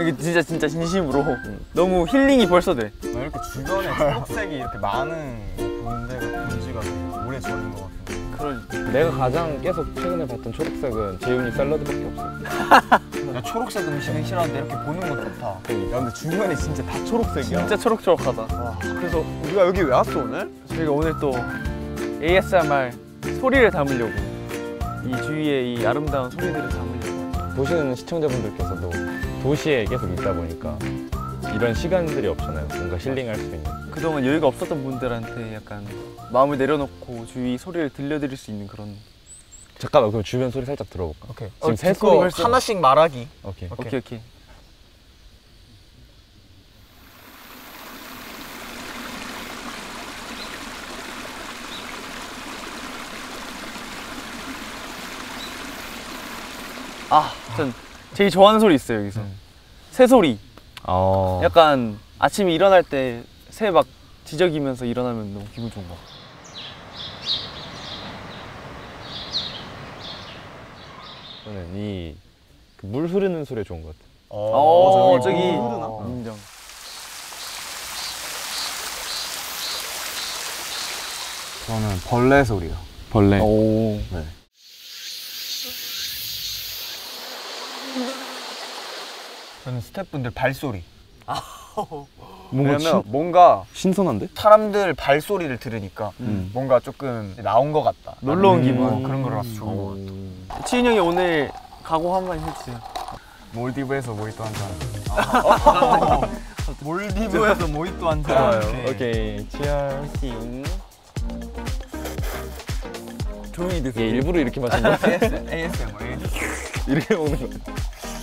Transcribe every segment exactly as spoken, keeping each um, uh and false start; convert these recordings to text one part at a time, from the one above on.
이거 진짜 진짜 진심으로 너무 힐링이 벌써 돼. 이렇게 주변에 초록색이 이렇게 많은 본 데가 본 지가 되게 오래 전인 것 같은데. 그런 내가 가장 계속 최근에 봤던 초록색은 재훈이 샐러드밖에 없어. 야, 초록색 음식은 싫어하는데 이렇게 보는 거 좋다. 야, 근데 주변에 진짜 다 초록색이야. 진짜 초록초록하다. 와, 그래서 우리가 여기 왜 왔어 오늘? 저희가 오늘 또 에이에스엠알 소리를 담으려고 이 주위에 이 아름다운 소리들을 담으려고. 보시는 시청자분들께서도 도시에 계속 있다 보니까 이런 시간들이 없잖아요. 뭔가 힐링할 수 있는. 그동안 여유가 없었던 분들한테 약간 마음을 내려놓고 주위 소리를 들려드릴 수 있는 그런. 잠깐만, 그럼 주변 소리 살짝 들어볼까? 오케이. 지금 어, 새 듣고 소리 벌써 하나씩 말하기. 오케이. 오케이 오케이. 오케이. 아, 전 제일 좋아하는 소리 있어요 여기서. 음. 새 소리. 어. 약간 아침에 일어날 때 새 막 지저귀면서 일어나면 너무 기분 좋은 거. 저는 이 물 흐르는 소리 좋은 것 같아. 어, 저기 저기 흐르나? 어. 인정. 저는 벌레 소리요. 벌레. 오. 네. 저는 스태프분들 발소리. 뭔가 왜냐면 신, 뭔가 신선한데? 사람들 발소리를 들으니까 음. 뭔가 조금 나온 것 같다. 놀러 온 음, 기분. 어, 그런 거라서 좋은 것 같아. 치인 형이 오늘 각오 한마디 해주세요. 몰디브에서 모히또 한 잔. 몰디브에서 모히또 한 잔. 좋아요. 오케이. 치얼. 조용히 드세요. 얘 일부러 이렇게 마신 거야? 에이에스엠알. 에이에스엠알. 이렇게 먹는 거야.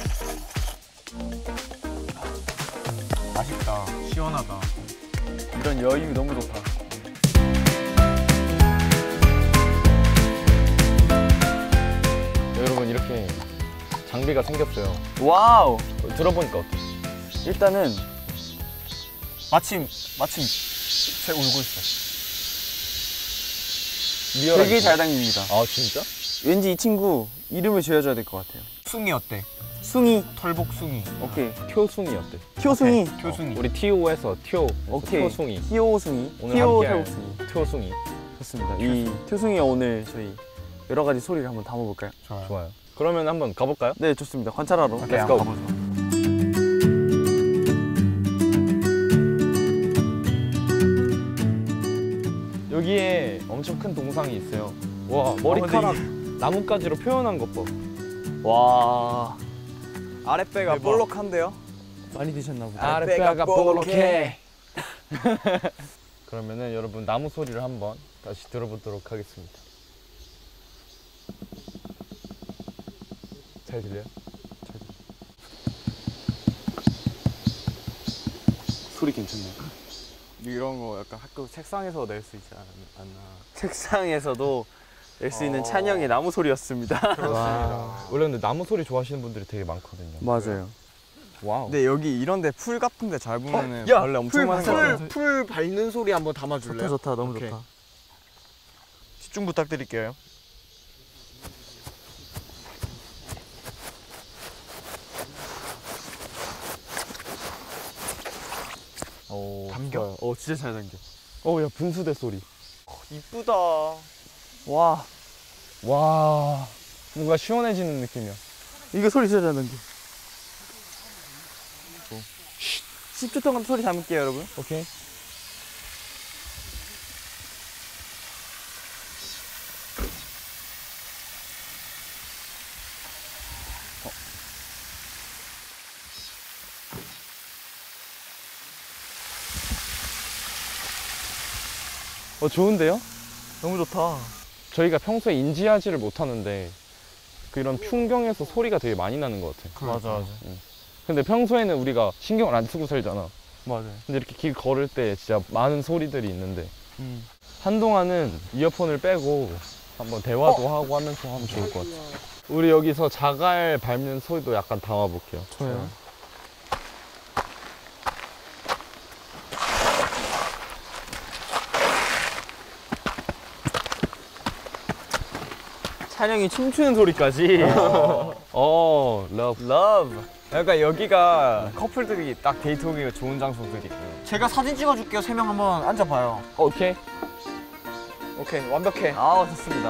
맛있다. 시원하다. 이런 여유 너무 좋다. 여러분, 이렇게 장비가 생겼어요. 와우. 들어보니까 어때? 일단은 마침 마침 새 울고 있어. 되게 잘 당깁니다. 아, 진짜? 왠지 이 친구 이름을 지어줘야 될 것 같아요. 숭이 어때? 숭이. 털복 숭이. 오케이. 튜숭이 어때? 티오숭이. 튜숭이. 우리 티오에서 튜. 오케이. 튜숭이. 티오숭이. 오늘 티오 함께할 태국숭이. 튜숭이. 좋습니다. 이 튜숭이가 오늘 저희 여러 가지 소리를 한번 담아볼까요? 좋아요. 좋아요. 그러면 한번 가볼까요? 네, 좋습니다. 관찰하러. 오케이, Let's 한번 go. 가보죠. 여기에 엄청 큰 동상이 있어요. 와, 머리카락 나뭇가지로 표현한 것 봐. 와. 아랫배가 대박. 볼록한데요? 많이 드셨나 보다. 아랫배가 볼록해. 그러면은 여러분 나무 소리를 한번 다시 들어보도록 하겠습니다. 잘 들려요? 잘 들려요. 소리 괜찮네요. 이런 거 약간 학교 책상에서 낼 수 있지 않나. 책상에서도 낼 수 있는 찬영의 나무 소리였습니다. 와. 원래 근데 나무 소리 좋아하시는 분들이 되게 많거든요. 맞아요. 와우. 근데 여기 이런데 풀 같은데 잘 보면은 야, 벌레 엄청 풀, 많은 거 풀, 같아요. 풀 밟는 소리 한번 담아줄래요? 좋다 좋다 너무 오케이. 좋다. 집중 부탁드릴게요. 오, 담겨. 좋아요. 어 진짜 잘 당겨. 어, 야, 분수대 소리. 이쁘다. 와 와, 뭔가 시원해지는 느낌이야. 이거 소리 진짜 잘 당겨. 십 초 동안 소리 담을게요 여러분. 오케이. 어, 좋은데요? 너무 좋다. 저희가 평소에 인지하지를 못하는데 그런 풍경에서 소리가 되게 많이 나는 것 같아. 맞아 맞아. 근데 평소에는 우리가 신경을 안 쓰고 살잖아. 맞아요. 근데 이렇게 길 걸을 때 진짜 많은 소리들이 있는데 음. 한동안은 이어폰을 빼고 한번 대화도 하고 하면서 하면 좋을 것 같아. 우리 여기서 자갈 밟는 소리도 약간 담아볼게요. 좋아요. 찬영이 춤추는 소리까지. 어, love. Love. 그러니까 여기가 커플들이 딱 데이트하기가 좋은 장소들이고. 제가 사진 찍어줄게요. 세 명 한번 앉아봐요. 오케이. 오케이, 완벽해. 아 좋습니다.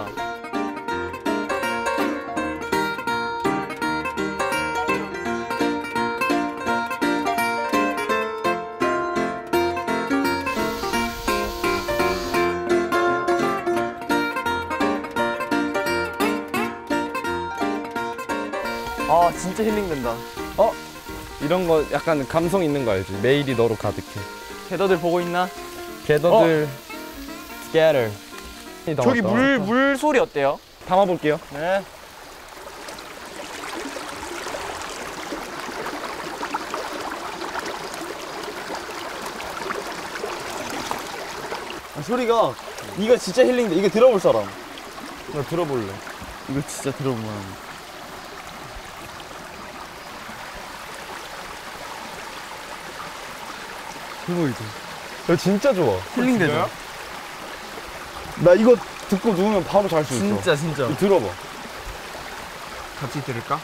아, 진짜 힐링된다. 이런 거 약간 감성 있는 거 알지? 매일이 너로 가득해. 게더들 보고 있나? 게더들 together. 저기 물, 물 소리 어때요? 담아볼게요. 네. 아, 소리가 이거 진짜 힐링돼. 이거 들어볼 사람. 나 들어볼래. 이거 진짜 들어보면 대박이죠. 야, 진짜 좋아. 힐링되죠. 나 이거 듣고 누우면 바로 잘 수 있어. 진짜 진짜. 이거 들어봐. 같이 들을까?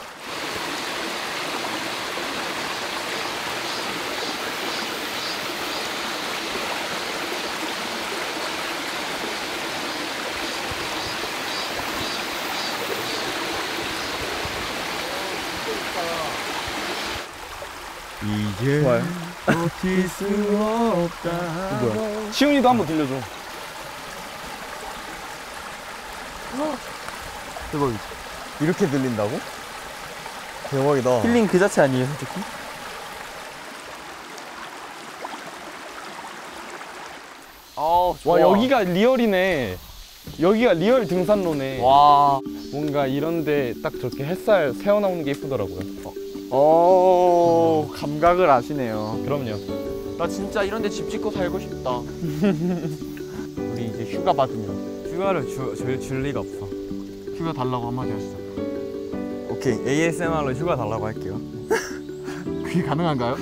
이제 좋아요. 버틸 수 없다. 뭐야? 시훈이도 한번 들려줘. 대박이죠. 이렇게 들린다고? 대박이다. 힐링 그 자체 아니에요, 솔직히? 아, 와, 여기가 리얼이네. 여기가 리얼 등산로네. 와. 뭔가 이런데 딱 저렇게 햇살 새어 나오는 게 예쁘더라고요. 오, 감각을 아시네요. 그럼요. 나 진짜 이런데 집 짓고 살고 싶다. 우리 이제 휴가 받으면 휴가를 주, 줄, 줄 리가 없어. 휴가 달라고 한마디 하시죠. 오케이, 에이에스엠알로 휴가 달라고 할게요. 그게 가능한가요?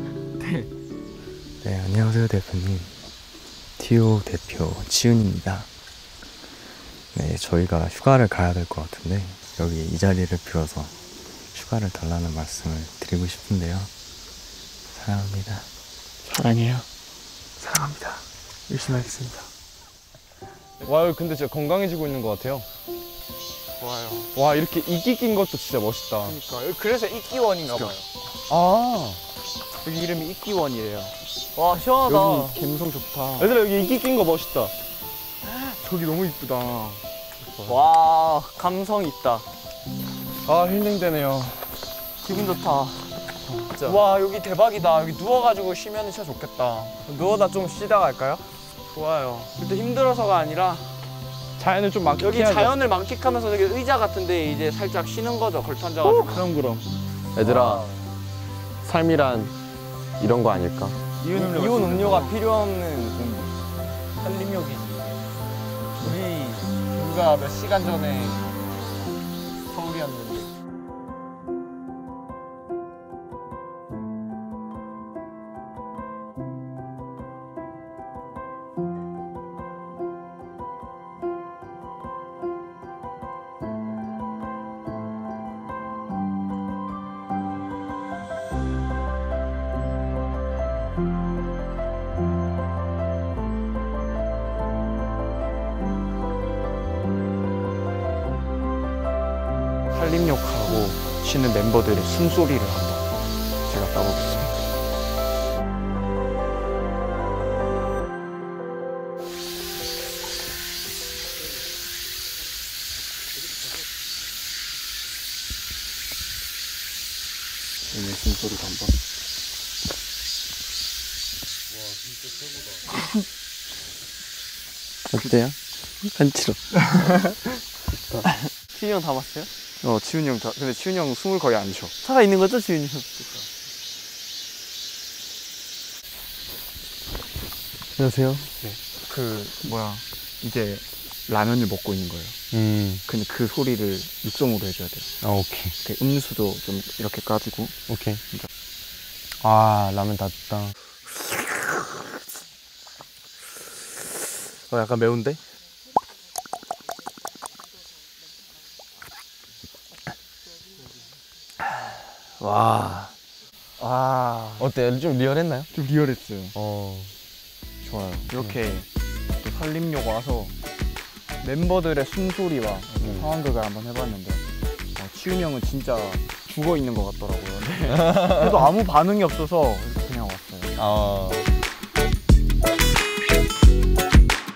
네, 안녕하세요 대표님. 티오 대표 지훈입니다. 네, 저희가 휴가를 가야 될 것 같은데 여기 이 자리를 빌어서 휴가를 달라는 말씀을 드리고 싶은데요. 사랑합니다. 사랑해요. 사랑합니다. 열심히 하겠습니다. 와, 근데 진짜 건강해지고 있는 것 같아요. 좋아요. 와, 이렇게 이끼 낀 것도 진짜 멋있다. 그러니까 그래서 이끼원인가 봐요. 아, 여기 이름이 이끼원이에요. 와, 시원하다. 여기 감성 좋다. 얘들아, 여기 이끼 낀 거 멋있다. 저기 너무 이쁘다. 와, 감성 있다. 아, 힐링되네요. 기분 좋다. 진짜. 와, 여기 대박이다. 여기 누워가지고 쉬면 진짜 좋겠다. 누워다 좀 쉬다 갈까요? 좋아요. 근데 힘들어서가 아니라 자연을 좀 여기 만끽해야죠. 자연을 만끽하면서 여기 의자 같은데 이제 살짝 쉬는 거죠. 걸터 앉아가지고. 그럼 그럼. 얘들아, 삶이란 이런 거 아닐까? 이온 음료. 이온 음료가 필요 없는 공기. 살림욕이지. 우리 불과 몇 시간 전에 서울이었는데. 살림욕하고 쉬는 멤버들의 숨소리를 한번 제가 따보겠습니다. 얘네 숨소리도 한번. 어때요? 간지러. 치훈이 형 담았어요? 어, 치훈이 형 다. 근데 치훈이 형 숨을 거의 안 쉬어. 살아 있는 거죠, 치훈이 형? 안녕하세요. 그 뭐야 이제 라면을 먹고 있는 거예요. 음, 근데 그 소리를 육성으로 해줘야 돼요. 아, 오케이. 이렇게 음수도 좀 이렇게 까주고. 오케이. 아, 라면 다 됐다. 어, 약간 매운데? 와. 와. 어때요? 좀 리얼했나요? 좀 리얼했어요. 어. 좋아요. 이렇게 또 산림욕 와서 멤버들의 숨소리와 음. 상황극을 한번 해봤는데 어, 치훈이 형은 진짜 죽어 있는 것 같더라고요. 근데 그래도 아무 반응이 없어서 그냥 왔어요. 아.